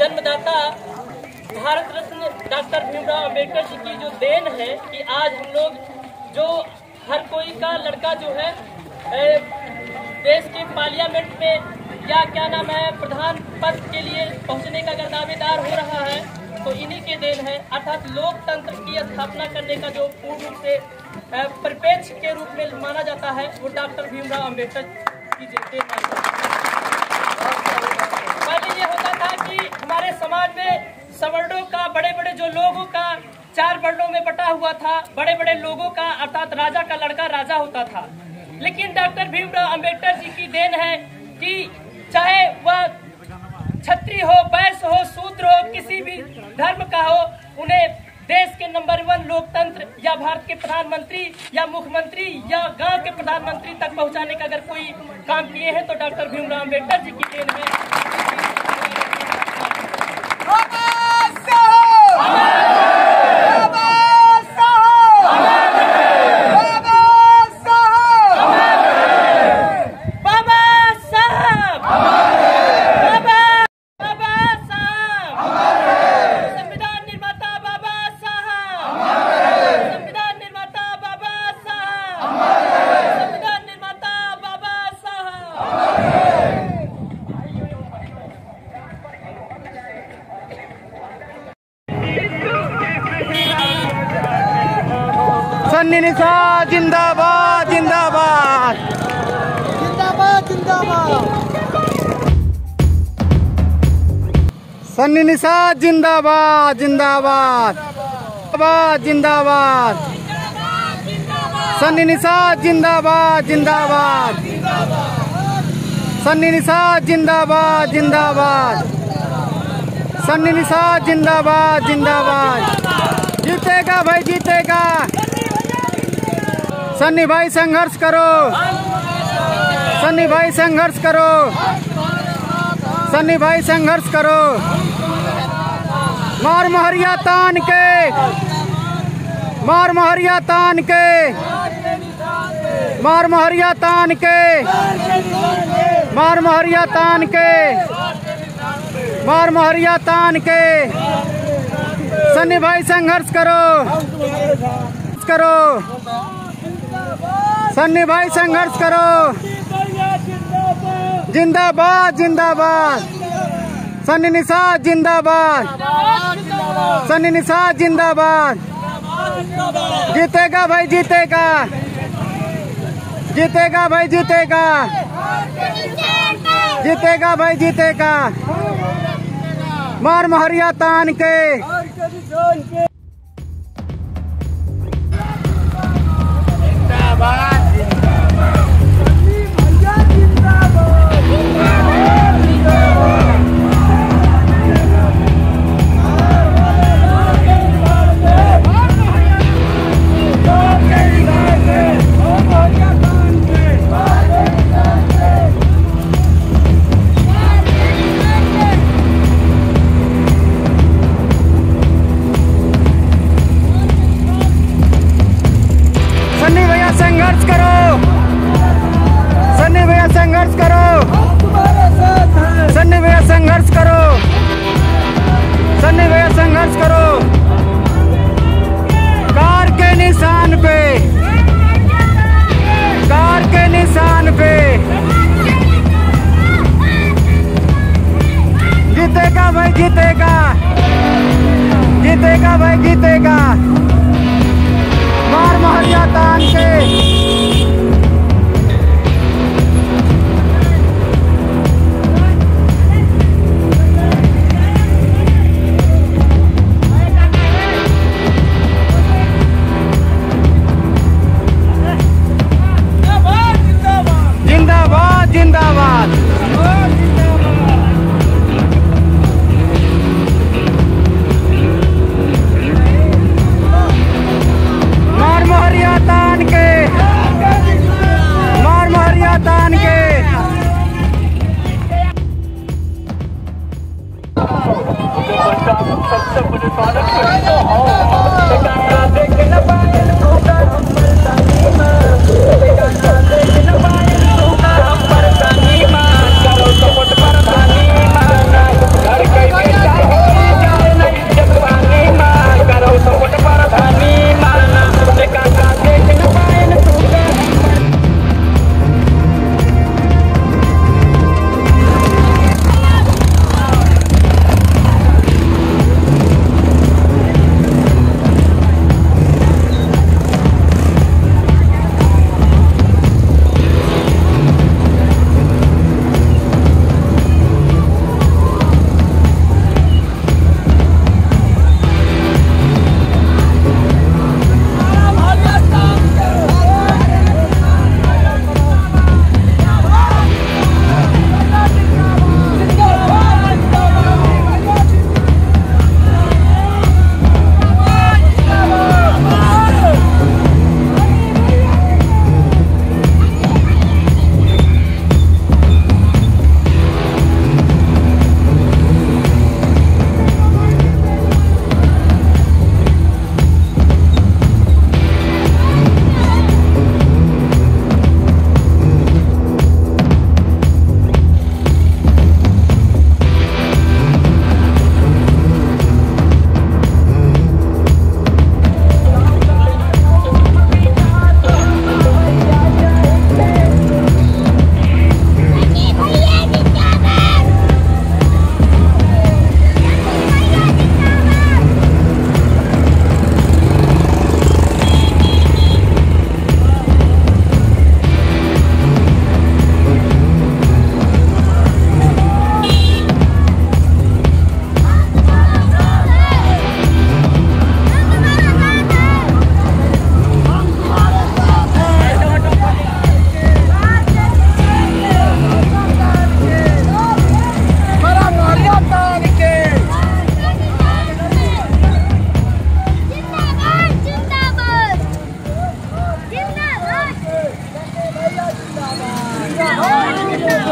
जन्मदाता भारत रत्न डॉक्टर भीमराव अंबेडकर जी की जो देन है कि आज हम लोग जो हर कोई का लड़का जो है देश के पार्लियामेंट में या क्या नाम है प्रधान पद के लिए पहुंचने का अगर दावेदार हो रहा है तो इन्हीं के देन है। अर्थात लोकतंत्र की स्थापना करने का जो पूर्ण रूप से परिप्रेक्ष्य के रूप में माना जाता है वो डॉक्टर भीमराव अंबेडकर की देन है। पहले ये होता था कि हमारे समाज में सवर्णों का बड़े बड़े जो लोगों का 4 वर्णों में बटा हुआ था, बड़े बड़े लोगों का अर्थात राजा का लड़का राजा होता था। लेकिन डॉक्टर भीमराव अंबेडकर जी की देन है कि चाहे वह क्षत्रिय हो, वैश्य हो, शूद्र हो, किसी भी धर्म का हो, उन्हें देश के नंबर 1 लोकतंत्र या भारत के प्रधानमंत्री या मुख्यमंत्री या गांव के प्रधानमंत्री तक पहुंचाने का अगर कोई काम किए हैं तो डॉक्टर भीमराव अंबेडकर जी की देन है। सन्नी निषाद जिंदाबाद जिंदाबाद जिंदाबाद जिंदाबाद। सन्नी निषाद जिंदाबाद जिंदाबाद जिंदाबाद। सन्नी निषाद जिंदाबाद जिंदाबाद। सन्नी निषाद जिंदाबाद जिंदाबाद। सन्नी निषाद जिंदाबाद जिंदाबाद। जीतेगा भाई जीतेगा। सन्नी भाई संघर्ष करो, सन्नी भाई संघर्ष करो, सन्नी भाई संघर्ष करो। मार मोहरिया तान के, मार मोहरिया तान के, मार मोहरिया तान के, मार मोहरिया तान के, मार मोहरिया तान के। सन्नी भाई संघर्ष करो, करो। सन्नी भाई संघर्ष करो। जिंदाबाद जिंदाबाद। सन्नी निषाद जिंदाबाद। सन्नी निषाद जिंदाबाद। जीतेगा भाई जीतेगा, जीतेगा भाई जीतेगा, जीतेगा भाई जीतेगा। मार मोहरिया तान के। सन्नी भैया संघर्ष करो, सन्नी भैया संघर्ष करो, सन्नी भैया संघर्ष करो, सन्नी भैया संघर्ष करो। कार के निशान पे, कार के निशान पे। जीतेगा भाई जीतेगा, जीतेगा भाई जीतेगा। मार मोहरिया तान के। जिंदाबाद जिंदाबाद।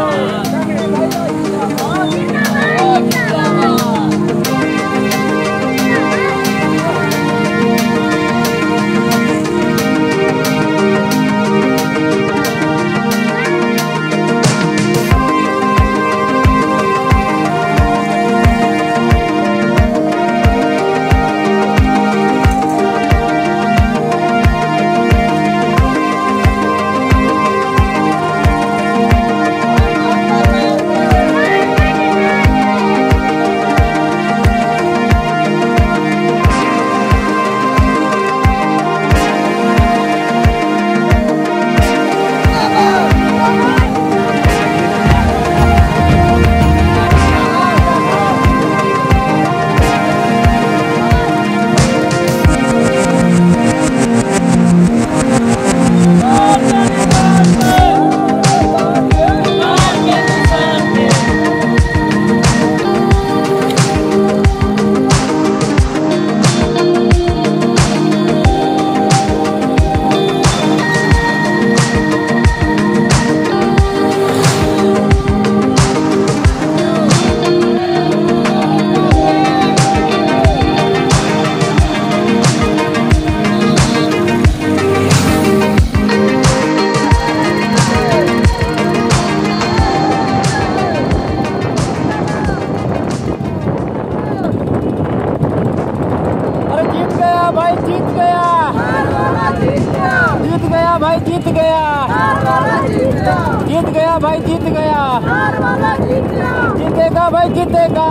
भाई जीत गया, जीत गया भाई, जीत गया, जीतेगा भाई, जीतेगा,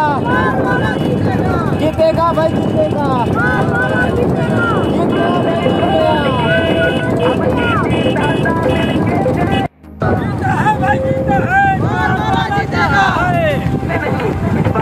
जीतेगा भाई, जीतेगा, जीत गया भाई, जीता है।